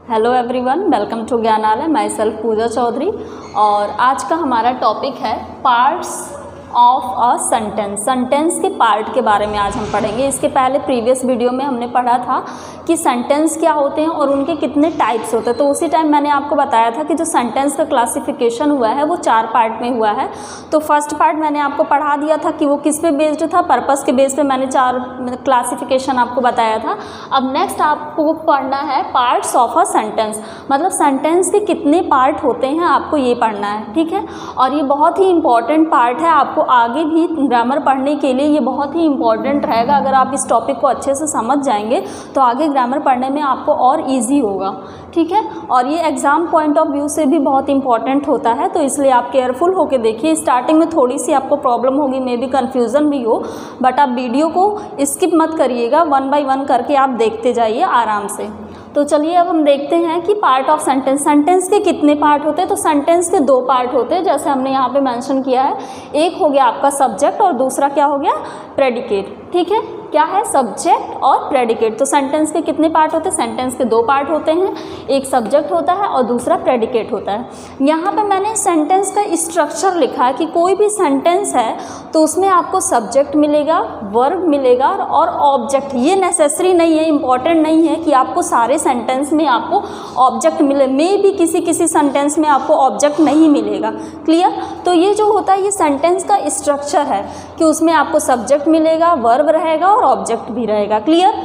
Hello everyone, welcome to Gyanalaya. Myself Pooja Chaudhary. और आज का हमारा टॉपिक है parts of a sentence. Sentence के पार्ट के बारे में आज हम पढ़ेंगे। इसके पहले प्रीवियस वीडियो में हमने पढ़ा था कि सेंटेंस क्या होते हैं और उनके कितने टाइप्स होते हैं। तो उसी टाइम मैंने आपको बताया था कि जो सेंटेंस का क्लासिफिकेशन हुआ है वो 4 पार्ट में हुआ है। तो फर्स्ट पार्ट मैंने आपको पढ़ा दिया था कि वो किस पे बेस्ड था, पर्पस के बेस पे मैंने 4 क्लासिफिकेशन आपको बताया था। अब नेक्स्ट आपको पढ़ना है पार्ट्स ऑफ अ सेंटेंस, मतलब सेंटेंस के कितने पार्ट होते हैं आपको ये पढ़ना है, ठीक है। और ये बहुत ही इंपॉर्टेंट पार्ट है, आपको आगे भी ग्रामर पढ़ने के लिए ये बहुत ही इंपॉर्टेंट रहेगा। अगर आप इस टॉपिक को अच्छे से समझ जाएंगे तो आगे ग्रामर पढ़ने में आपको और इजी होगा, ठीक है। और ये एग्ज़ाम पॉइंट ऑफ व्यू से भी बहुत इंपॉर्टेंट होता है, तो इसलिए आप केयरफुल होकर देखिए। स्टार्टिंग में थोड़ी सी आपको प्रॉब्लम होगी, मे बी कन्फ्यूज़न भी हो, बट आप वीडियो को स्किप मत करिएगा, 1 बाय 1 करके आप देखते जाइए आराम से। तो चलिए अब हम देखते हैं कि पार्ट ऑफ सेंटेंस, सेंटेंस के कितने पार्ट होते हैं। तो सेंटेंस के 2 पार्ट होते हैं, जैसे हमने यहाँ पे मेंशन किया है। एक हो गया आपका सब्जेक्ट और दूसरा क्या हो गया, प्रेडिकेट, ठीक है। क्या है, सब्जेक्ट और प्रेडिकेट। तो सेंटेंस के कितने पार्ट होते हैं, सेंटेंस के 2 पार्ट होते हैं, एक सब्जेक्ट होता है और दूसरा प्रेडिकेट होता है। यहाँ पे मैंने सेंटेंस का स्ट्रक्चर लिखा है कि कोई भी सेंटेंस है तो उसमें आपको सब्जेक्ट मिलेगा, वर्ब मिलेगा और ऑब्जेक्ट। ये नेसेसरी नहीं है, इंपॉर्टेंट नहीं है कि आपको सारे सेंटेंस में आपको ऑब्जेक्ट मिले, मे भी किसी सेंटेंस में आपको ऑब्जेक्ट नहीं मिलेगा, क्लियर। तो ये जो होता है ये सेंटेंस का स्ट्रक्चर है कि उसमें आपको सब्जेक्ट मिलेगा, वर्ब रहेगा और ऑब्जेक्ट भी रहेगा, क्लियर।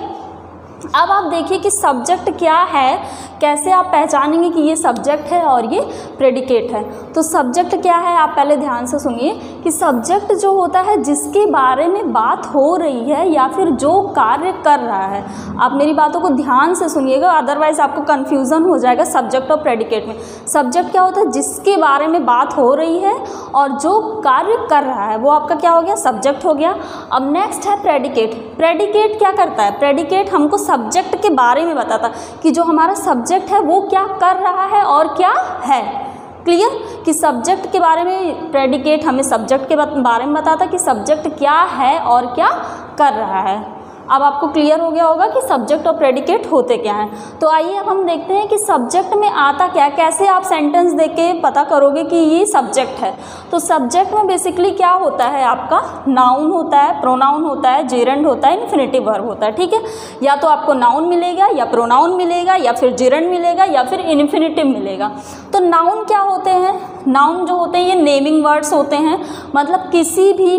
अब आप देखिए कि सब्जेक्ट क्या है, कैसे आप पहचानेंगे कि ये सब्जेक्ट है और ये प्रेडिकेट है। तो सब्जेक्ट क्या है, आप पहले ध्यान से सुनिए कि सब्जेक्ट जो होता है जिसके बारे में बात हो रही है या फिर जो कार्य कर रहा है। आप मेरी बातों को ध्यान से सुनिएगा, अदरवाइज आपको कन्फ्यूज़न हो जाएगा सब्जेक्ट और प्रेडिकेट में। सब्जेक्ट क्या होता है, जिसके बारे में बात हो रही है और जो कार्य कर रहा है वो आपका क्या हो गया, सब्जेक्ट हो गया। अब नेक्स्ट है प्रेडिकेट। प्रेडिकेट क्या करता है, प्रेडिकेट हमको सब्जेक्ट के बारे में बताता कि जो हमारा सब्जेक्ट है वो क्या कर रहा है और क्या है, क्लियर। कि सब्जेक्ट के बारे में प्रेडिकेट हमें सब्जेक्ट के बारे में बताता कि सब्जेक्ट क्या है और क्या कर रहा है। अब आपको क्लियर हो गया होगा कि सब्जेक्ट और प्रेडिकेट होते क्या हैं। तो आइए अब हम देखते हैं कि सब्जेक्ट में आता क्या है, कैसे आप सेंटेंस देख के पता करोगे कि ये सब्जेक्ट है। तो सब्जेक्ट में बेसिकली क्या होता है, आपका नाउन होता है, प्रोनाउन होता है, जेरेंड होता है, इन्फिनेटिव वर्ब होता है, ठीक है। या तो आपको नाउन मिलेगा या प्रोनाउन मिलेगा या फिर जेरेंड मिलेगा या फिर इन्फिनेटिव मिलेगा। तो नाउन क्या होते हैं, नाउन जो होते हैं ये नेमिंग वर्ड्स होते हैं, मतलब किसी भी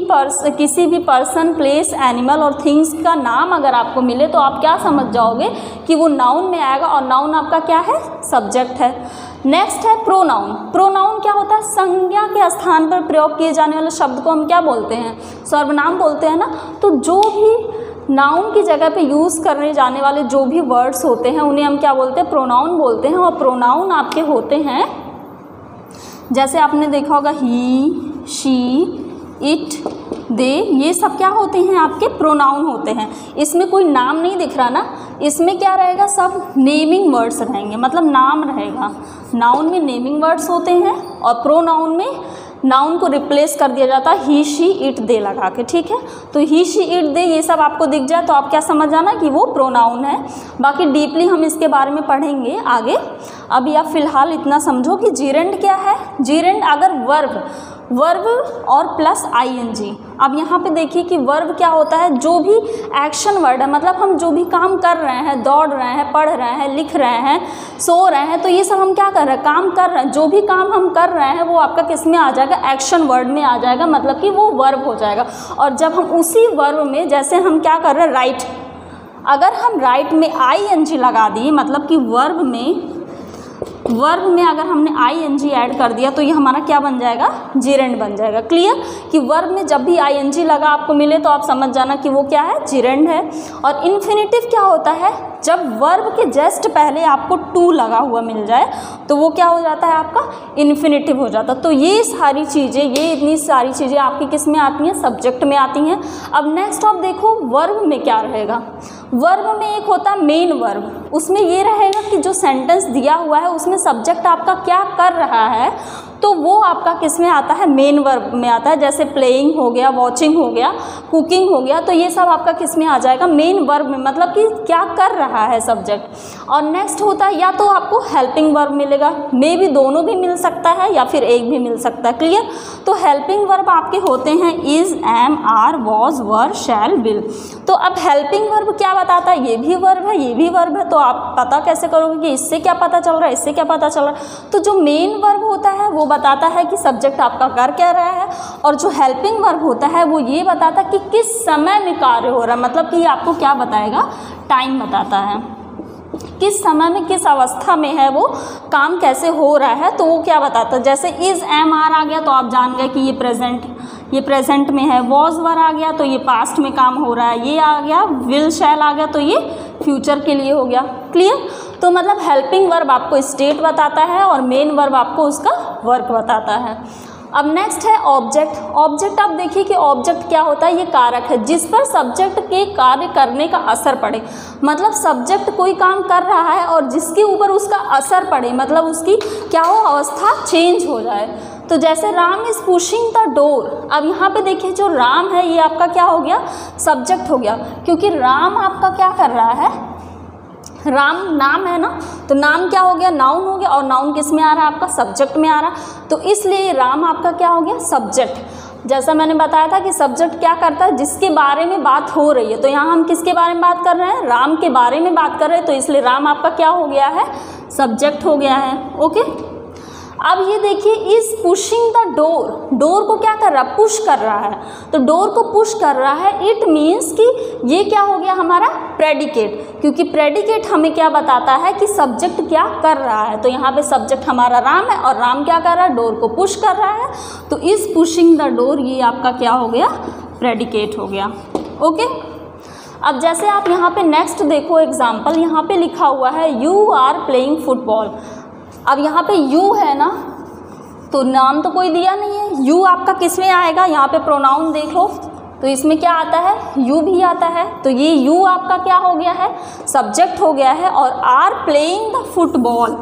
पर्सन, प्लेस, एनिमल और थिंग्स का नाम अगर आपको मिले तो आप क्या समझ जाओगे कि वो नाउन में आएगा और नाउन आपका क्या है, सब्जेक्ट है। नेक्स्ट है प्रोनाउन। प्रोनाउन क्या होता है, संज्ञा के स्थान पर प्रयोग किए जाने वाले शब्द को हम क्या बोलते हैं, सर्वनाम बोलते हैं ना। तो जो भी नाउन की जगह पे यूज़ करने जाने वाले जो भी वर्ड्स होते हैं उन्हें हम क्या बोलते हैं, प्रोनाउन बोलते हैं। और प्रोनाउन आपके होते हैं, जैसे आपने देखा होगा ही, शी, इट, दे, ये सब क्या होते हैं, आपके प्रोनाउन होते हैं। इसमें कोई नाम नहीं दिख रहा ना, इसमें क्या रहेगा, सब नेमिंग वर्ड्स रहेंगे, मतलब नाम रहेगा। नाउन में नेमिंग वर्ड्स होते हैं और प्रोनाउन में नाउन को रिप्लेस कर दिया जाता है ही, शी, इट, दे लगा के, ठीक है। तो ही, शी, इट, दे ये सब आपको दिख जाए तो आप क्या समझ जाना कि वो प्रोनाउन है। बाकी डीपली हम इसके बारे में पढ़ेंगे आगे। अभी आप फिलहाल इतना समझो कि जीरेंड क्या है। जीरेंड अगर वर्ब और प्लस आईएनजी। अब यहाँ पे देखिए कि वर्ब क्या होता है, जो भी एक्शन वर्ड है, मतलब हम जो भी काम कर रहे हैं, दौड़ रहे हैं, पढ़ रहे हैं, लिख रहे हैं, सो रहे हैं, तो ये सब हम क्या कर रहे हैं, काम कर रहे हैं। जो भी काम हम कर रहे हैं वो आपका किस में आ जाएगा, एक्शन वर्ड में आ जाएगा, मतलब कि वो वर्ब हो जाएगा। और जब हम उसी वर्ब में, जैसे हम क्या कर रहे हैं, राइट, अगर हम राइट में आईएनजी लगा दिए, मतलब कि वर्ब में अगर हमने आईएनजी ऐड कर दिया तो ये हमारा क्या बन जाएगा, जीरेंड बन जाएगा, क्लियर। कि वर्ब में जब भी आईएनजी लगा आपको मिले तो आप समझ जाना कि वो क्या है, जीरेंड है। और इन्फिनेटिव क्या होता है, जब वर्ब के जस्ट पहले आपको टू लगा हुआ मिल जाए तो वो क्या हो जाता है, आपका इन्फिनेटिव हो जाता है। तो ये सारी चीज़ें, ये इतनी सारी चीज़ें आपकी किस में आती हैं, सब्जेक्ट में आती हैं। अब नेक्स्ट आप देखो वर्ब में क्या रहेगा। वर्ब में एक होता है मेन वर्ब, उसमें ये रहेगा कि जो सेंटेंस दिया हुआ है उसमें सब्जेक्ट आपका क्या कर रहा है तो वो आपका किस में आता है, मेन वर्ब में आता है। जैसे प्लेइंग हो गया, वॉचिंग हो गया, कुकिंग हो गया, तो ये सब आपका किस में आ जाएगा, मेन वर्ब में, मतलब कि क्या कर रहा है सब्जेक्ट। और नेक्स्ट होता है या तो आपको हेल्पिंग वर्ब मिलेगा, मे भी दोनों भी मिल सकता है या फिर एक भी मिल सकता है। क्लियर। तो हेल्पिंग वर्ब आपके होते हैं is, am, are, was, were, shall, will. तो अब हेल्पिंग वर्ब क्या बताता है, ये भी वर्ब है, ये भी वर्ब है, तो आप पता कैसे करोगे कि इससे क्या पता चल रहा है, इससे क्या पता चल रहा है। तो जो मेन वर्ब होता है वो बताता है कि सब्जेक्ट आपका कर क्या रहा है, और जो हेल्पिंग वर्ब होता है वो ये बताता है कि किस समय में कार्य हो रहा है, मतलब कि ये आपको क्या बताएगा, टाइम बताता है, किस समय में, किस अवस्था में है वो काम, कैसे हो रहा है, तो वो क्या बताता है। जैसे इज, एम, आर आ गया तो आप जान गए कि ये प्रेजेंट में है। वॉज, वर आ गया तो ये पास्ट में काम हो रहा है। ये आ गया, विल, शैल आ गया तो ये फ्यूचर के लिए हो गया। क्लियर। तो मतलब हेल्पिंग वर्ब आपको स्टेट बताता है और मेन वर्ब आपको उसका वर्क बताता है। अब नेक्स्ट है ऑब्जेक्ट। ऑब्जेक्ट आप देखिए कि ऑब्जेक्ट क्या होता है, ये कारक है जिस पर सब्जेक्ट के कार्य करने का असर पड़े। मतलब सब्जेक्ट कोई काम कर रहा है और जिसके ऊपर उसका असर पड़े, मतलब उसकी क्या हो, अवस्था चेंज हो जाए। तो जैसे Ram is pushing the door. अब यहाँ पे देखिए जो राम है ये आपका क्या हो गया, सब्जेक्ट हो गया, क्योंकि राम आपका क्या कर रहा है, राम नाम है ना, तो नाम क्या हो गया, नाउन हो गया, और नाउन किस में आ रहा है, आपका सब्जेक्ट में आ रहा, तो इसलिए राम आपका क्या हो गया, सब्जेक्ट। जैसा मैंने बताया था कि सब्जेक्ट क्या करता है, जिसके बारे में बात हो रही है, तो यहाँ हम किसके बारे में बात कर रहे हैं, राम के बारे में बात कर रहे हैं, तो इसलिए राम आपका क्या हो गया है, सब्जेक्ट हो गया है। ओके। अब ये देखिए is pushing the door. Door को क्या कर रहा है, पुश कर रहा है, तो डोर को पुश कर रहा है, इट मीन्स कि ये क्या हो गया हमारा, प्रेडिकेट, क्योंकि प्रेडिकेट हमें क्या बताता है कि सब्जेक्ट क्या कर रहा है। तो यहाँ पे सब्जेक्ट हमारा राम है और राम क्या कर रहा है, डोर को पुश कर रहा है, तो इज पुशिंग द डोर ये आपका क्या हो गया, प्रेडिकेट हो गया। ओके। अब जैसे आप यहाँ पे नेक्स्ट देखो एग्जाम्पल, यहाँ पे लिखा हुआ है यू आर प्लेइंग फुटबॉल। अब यहाँ पे यू है ना, तो नाम तो कोई दिया नहीं है, यू आपका किस में आएगा, यहाँ पे प्रोनाउन देख लो, तो इसमें क्या आता है, यू भी आता है, तो ये यू आपका क्या हो गया है, सब्जेक्ट हो गया है। और आर प्लेइंग द फुटबॉल,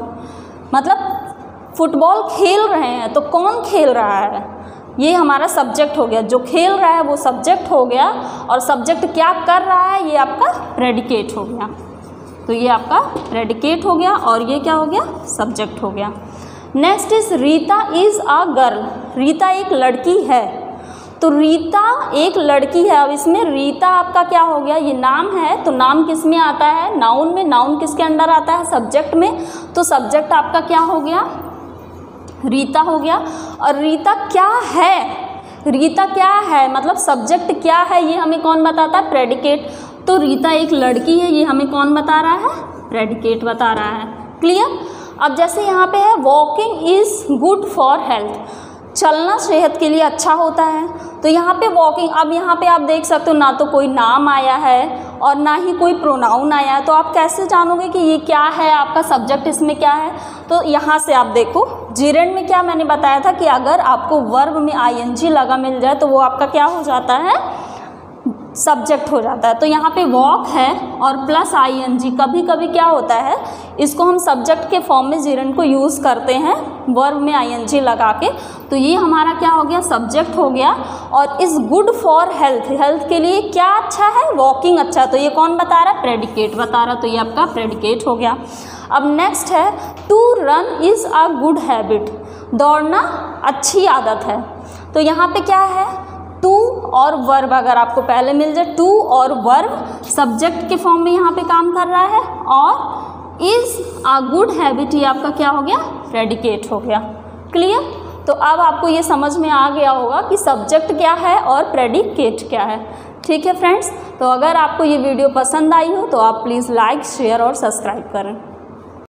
मतलब फुटबॉल खेल रहे हैं, तो कौन खेल रहा है, ये हमारा सब्जेक्ट हो गया, जो खेल रहा है वो सब्जेक्ट हो गया, और सब्जेक्ट क्या कर रहा है ये आपका प्रेडिकेट हो गया। तो ये आपका प्रेडिकेट हो गया और ये क्या हो गया, सब्जेक्ट हो गया। Next is Rita is a girl. Rita एक लड़की है, तो रीता एक लड़की है। अब इसमें रीता आपका क्या हो गया, ये नाम है, तो नाम किस में आता है, नाउन में। नाउन किसके अंडर आता है, सब्जेक्ट में, तो सब्जेक्ट आपका क्या हो गया, रीता हो गया। और रीता क्या है, रीता क्या है मतलब सब्जेक्ट क्या है, ये हमें कौन बताता है, प्रेडिकेट। तो रीता एक लड़की है, ये हमें कौन बता रहा है, प्रेडिकेट बता रहा है। क्लियर। अब जैसे यहाँ पे है walking is good for health, चलना सेहत के लिए अच्छा होता है, तो यहाँ पे वॉकिंग, अब यहाँ पे आप देख सकते हो ना तो कोई नाम आया है और ना ही कोई प्रोनाउन आया है, तो आप कैसे जानोगे कि ये क्या है, आपका सब्जेक्ट इसमें क्या है। तो यहाँ से आप देखो जीरेंड में क्या मैंने बताया था कि अगर आपको वर्ब में आईएनजी लगा मिल जाए तो वो आपका क्या हो जाता है, सब्जेक्ट हो जाता है। तो यहाँ पे वॉक है और प्लस आईएनजी, कभी कभी क्या होता है इसको हम सब्जेक्ट के फॉर्म में जीरेंड को यूज़ करते हैं वर्ब में आईएनजी लगा के, तो ये हमारा क्या हो गया, सब्जेक्ट हो गया। और is good for health, health के लिए क्या अच्छा है, वॉकिंग अच्छा, तो ये कौन बता रहा है, प्रेडिकेट बता रहा, तो ये आपका प्रेडिकेट हो गया। अब नेक्स्ट है to run is a good habit, दौड़ना अच्छी आदत है, तो यहाँ पे क्या है, टू और वर्ब अगर आपको पहले मिल जाए, टू और वर्ब सब्जेक्ट के फॉर्म में यहाँ पे काम कर रहा है, और इज़ अ गुड हैबिट ये आपका क्या हो गया, प्रेडिकेट हो गया। क्लियर। तो अब आपको ये समझ में आ गया होगा कि सब्जेक्ट क्या है और प्रेडिकेट क्या है। ठीक है फ्रेंड्स, तो अगर आपको ये वीडियो पसंद आई हो तो आप प्लीज़ लाइक, शेयर और सब्सक्राइब करें।